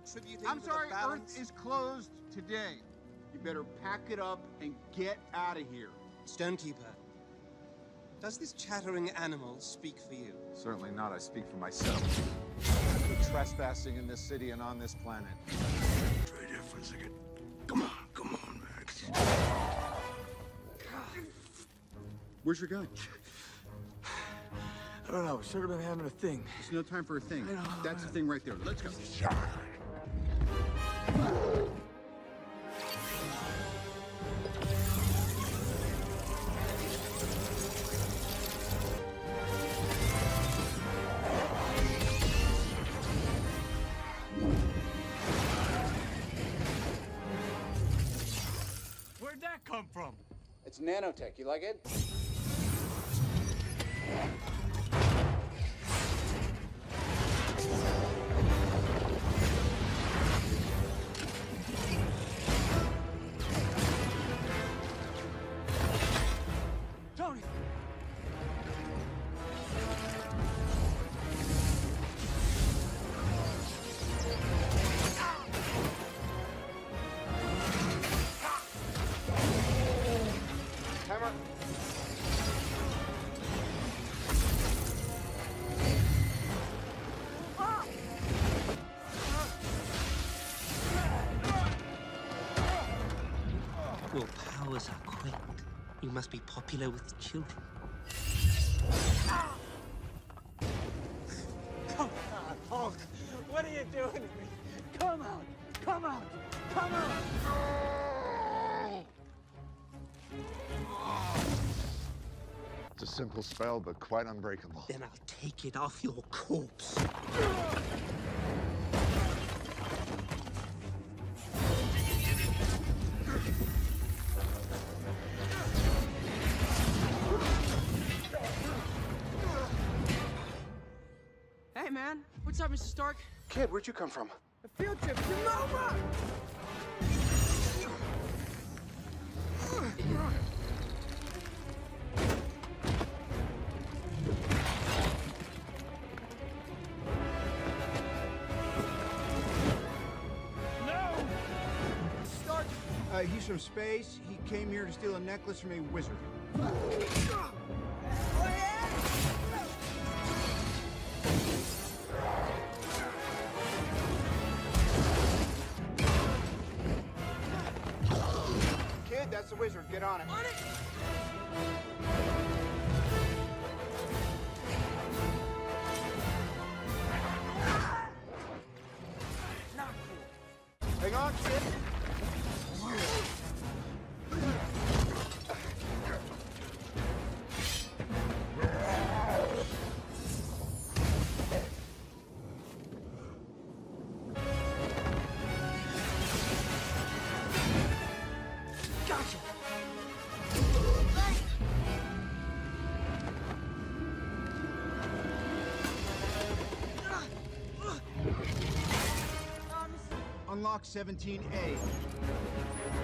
contributing I'm to sorry, the balance? Earth is closed today. You better pack it up and get out of here. Stonekeeper, does this chattering animal speak for you? Certainly not. I speak for myself. I've been trespassing in this city and on this planet. Right here for a second. Come on, Max. Where's your gun? I don't know. We should have been having a thing. There's no time for a thing. I know. That's the thing right there. Let's go. Where'd that come from? It's nanotech. You like it? Tony! Timer. Your powers are quaint. You must be popular with children. Come on, Hulk! What are you doing to me? Come out! Come out! Come out! It's a simple spell, but quite unbreakable. Then I'll take it off your corpse. Hey, man. What's up, Mr. Stark? Kid, where'd you come from? A field trip to Nova! Stark. He's from space. He came here to steal a necklace from a wizard. Kid, that's the wizard. Get on it. On it! Not cool. Hang on, kid. Gotcha! Unlock 17A.